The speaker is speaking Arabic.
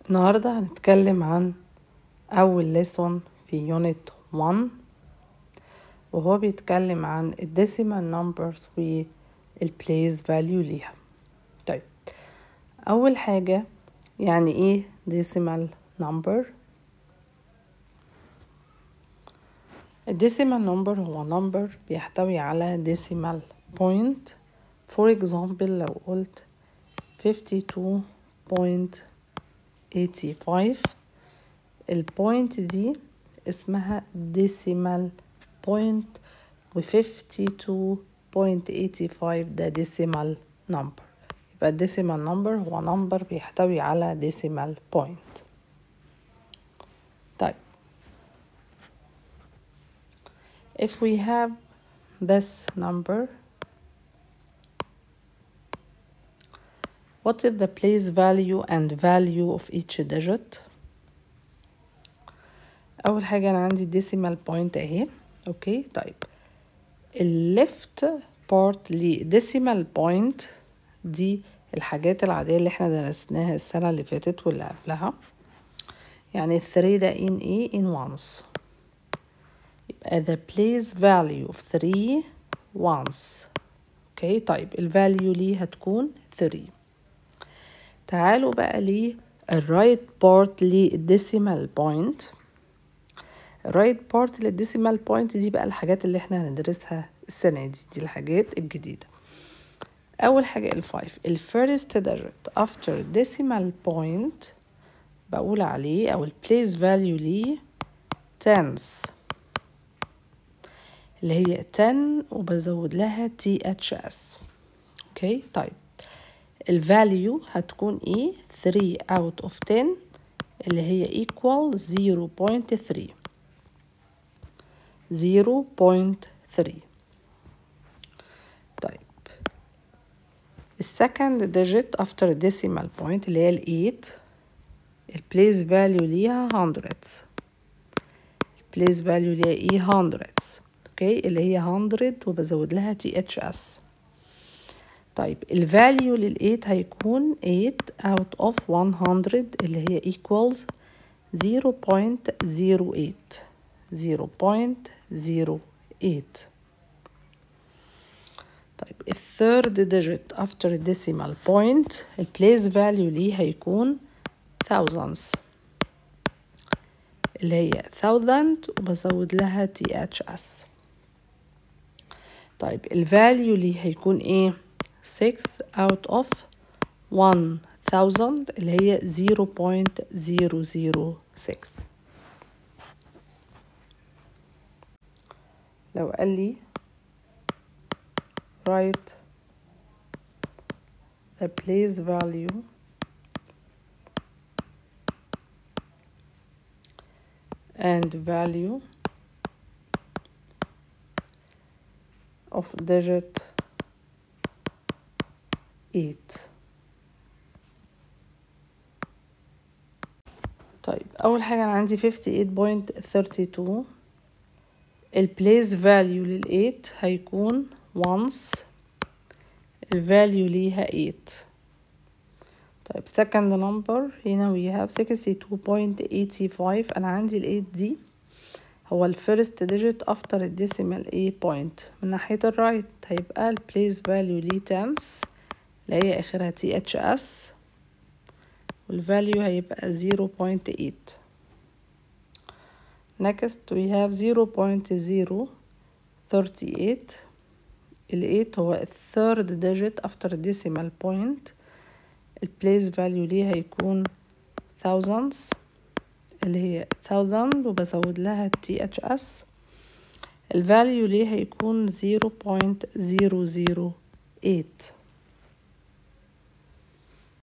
النهاردة هنتكلم عن أول ليسون في يونت 1 وهو بيتكلم عن الديسيمال نمبرز والبليس فاليو ليها. طيب أول حاجة يعني إيه ديسيمال نمبر؟ الديسيمال نمبر هو نمبر بيحتوي على ديسيمال بوينت. فور example لو قلت 52.85 البوينت دي اسمها ديسيمال بوينت و 52.85 ده ديسيمال نمبر. يبقى الديسيمال نمبر هو نمبر بيحتوي على ديسيمال بوينت. طيب if we have this number, what is the place value and value of each digit? اول حاجه انا عندي ديسيمال بوينت اهي. اوكي طيب الليفت بارت لديسيمال بوينت دي الحاجات العاديه اللي احنا درسناها السنه اللي فاتت واللي قبلها. يعني 3 ده in ايه in ones، يبقى the place value of 3 ones. اوكي طيب الفاليو ليه هتكون 3. تعالوا بقى للرايت بارت للديسيمال بوينت. الرايت بارت للديسيمال بوينت دي بقى الحاجات اللي احنا هندرسها السنة دي الحاجات الجديدة. أول حاجة ال5 الفيرست digit after decimal point بقول عليه أو البليس فاليو ليه tens اللي هي 10 وبزود لها THS. اوكي طيب الفاليو هتكون ايه 3 out of 10 اللي هي equal 0.3. 0.3. طيب السكند ديجيت افتر decimal point اللي هي ال8 البليس فاليو ليها hundreds. البليس فاليو ليها ايه hundreds. اوكي اللي هي 100 وبزود لها THS. طيب الفاليو لل8 هيكون 8 out of 100 اللي هي equals 0.08. 0.08. طيب الثيرد ديجيت after decimal point البليس فاليو ليه هيكون thousands اللي هي 1000 وبزود لها THS. طيب الفاليو ليه هيكون ايه 6 out of 1000 اللي هي 0.006. لو قال لي write the place value and value of digit 8. طيب أول حاجة أنا عندي 58.32 البليس فاليو لل8 هيكون once الفاليو ليها 8. طيب second number هنا we have 62.85 أنا عندي ال8 دي هو الفيرست ديجيت after الديسيمال A point من ناحية الرايت هيبقى البليس فاليو ليه tens اللي هي آخرها THS والفاليو هيبقى 0.8. next we have 0.038 ال8 هو الثيرد ديجيت after decimal point البليس فاليو ليه هيكون thousands اللي هي 1000 وبزود لها THS الفاليو ليه هيكون 0.008.